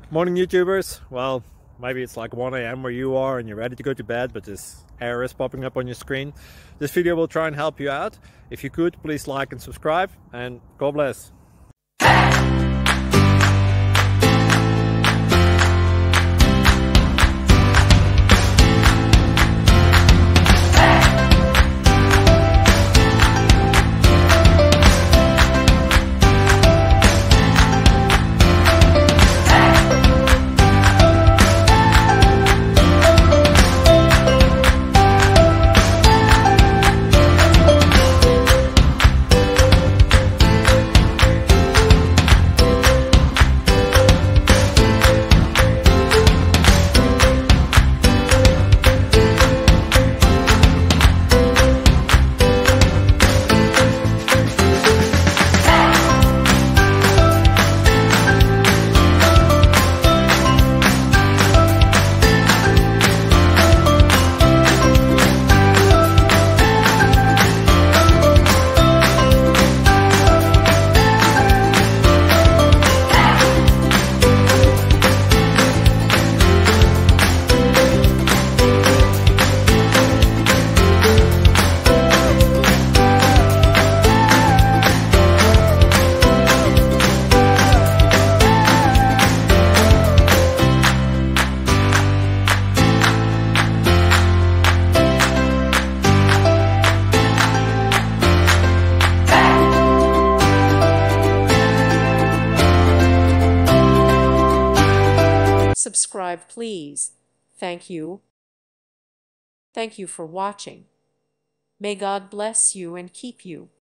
Morning YouTubers. Well, maybe it's like 1 a.m. where you are and you're ready to go to bed, but this error is popping up on your screen. This video will try and help you out. If you could, please like and subscribe, and God bless. Subscribe, please. Thank you. Thank you for watching. May God bless you and keep you.